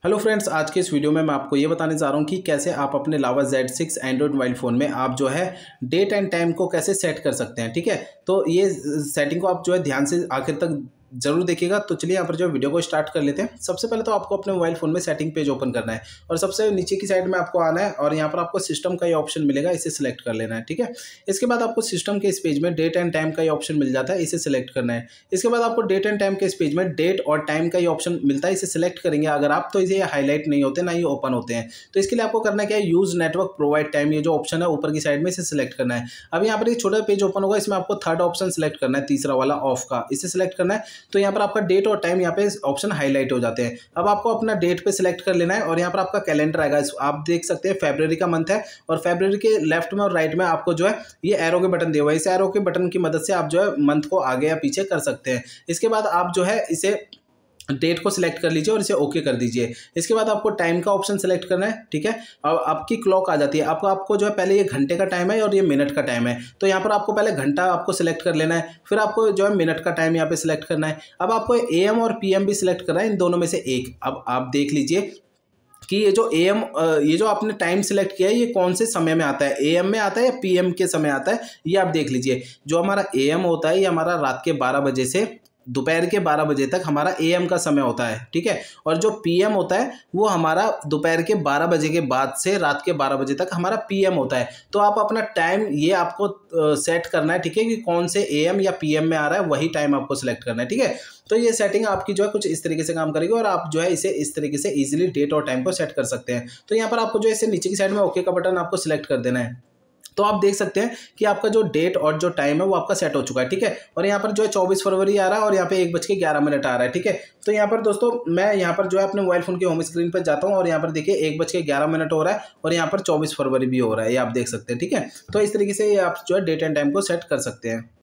Hello friends, आज के इस वीडियो में मैं आपको ये बताने जा रहा हूँ कि कैसे आप अपने लावा Z6 एंड्रॉयड मोबाइल फ़ोन में आप जो है डेट एंड टाइम को कैसे सेट कर सकते हैं। ठीक है, तो ये सेटिंग को आप जो है ध्यान से आखिर तक जरूर देखिएगा। तो चलिए यहाँ पर जो वीडियो को स्टार्ट कर लेते हैं। सबसे पहले तो आपको अपने मोबाइल फ़ोन में सेटिंग पेज ओपन करना है और सबसे नीचे की साइड में आपको आना है और यहाँ पर आपको सिस्टम का ये ऑप्शन मिलेगा, इसे सिलेक्ट कर लेना है। ठीक है, इसके बाद आपको सिस्टम के इस पेज में डेट एंड टाइम का ये ऑप्शन मिल जाता है, इसे सिलेक्ट करना है। इसके बाद आपको डेट एंड टाइम के इस पेज में डेट और टाइम का ये ऑप्शन मिलता है, इसे सिलेक्ट करेंगे अगर आप, तो इसे हाईलाइट नहीं होते, ना ही ओपन होते हैं। तो इसके लिए आपको करना क्या है, यूज नेटवर्क प्रोवाइड टाइम, ये जो ऑप्शन है ऊपर की साइड में, इसे सिलेक्ट करना है। अब यहाँ पर एक छोटा पेज ओपन होगा, इसमें आपको थर्ड ऑप्शन सिलेक्ट करना है, तीसरा वाला ऑफ का, इसे सिलेक्ट करना है। तो यहाँ पर आपका डेट और टाइम यहाँ पे ऑप्शन हाईलाइट हो जाते हैं। अब आपको अपना डेट पे सिलेक्ट कर लेना है और यहाँ पर आपका कैलेंडर आएगा। आप देख सकते हैं फरवरी का मंथ है और फरवरी के लेफ्ट में और राइट में आपको जो है ये एरो के बटन दिए हुए हैं। इस एरो के बटन की मदद से आप जो है मंथ को आगे या पीछे कर सकते हैं। इसके बाद आप जो है इसे डेट को सिलेक्ट कर लीजिए और इसे ओके कर दीजिए। इसके बाद आपको टाइम का ऑप्शन सेलेक्ट करना है। ठीक है, अब आपकी क्लॉक आ जाती है। आपको जो है पहले ये घंटे का टाइम है और ये मिनट का टाइम है, तो यहाँ पर आपको पहले घंटा आपको सिलेक्ट कर लेना है, फिर आपको जो है मिनट का टाइम यहाँ पे सिलेक्ट करना है। अब आपको AM और PM भी सिलेक्ट करना है, इन दोनों में से एक। अब आप देख लीजिए कि ये जो AM, ये जो आपने टाइम सिलेक्ट किया है, ये कौन से समय में आता है, AM में आता है या PM के समय आता है, ये आप देख लीजिए। जो हमारा AM होता है ये हमारा रात के 12 बजे से दोपहर के 12 बजे तक हमारा AM का समय होता है। ठीक है, और जो PM होता है वो हमारा दोपहर के 12 बजे के बाद से रात के 12 बजे तक हमारा PM होता है। तो आप अपना टाइम ये आपको सेट करना है। ठीक है, कि कौन से AM या PM में आ रहा है, वही टाइम आपको सिलेक्ट करना है। ठीक है, तो ये सेटिंग आपकी जो है कुछ इस तरीके से काम करेगी और आप जो है इसे इस तरीके से इजीली डेट और टाइम को सेट कर सकते हैं। तो यहाँ पर आपको जो है इसे नीचे की साइड में ओके का बटन आपको सिलेक्ट कर देना है। तो आप देख सकते हैं कि आपका जो डेट और जो टाइम है वो आपका सेट हो चुका है। ठीक है, और यहाँ पर जो है 24 फरवरी आ रहा है और यहाँ पे 1:11 आ रहा है। ठीक है, तो यहाँ पर दोस्तों मैं यहाँ पर जो है अपने मोबाइल फोन की होम स्क्रीन पर जाता हूँ और यहाँ पर देखिए 1:11 हो रहा है और यहाँ पर 24 फरवरी भी हो रहा है, ये आप देख सकते हैं। ठीक है, तो इस तरीके से आप जो है डेट एंड टाइम को सेट कर सकते हैं।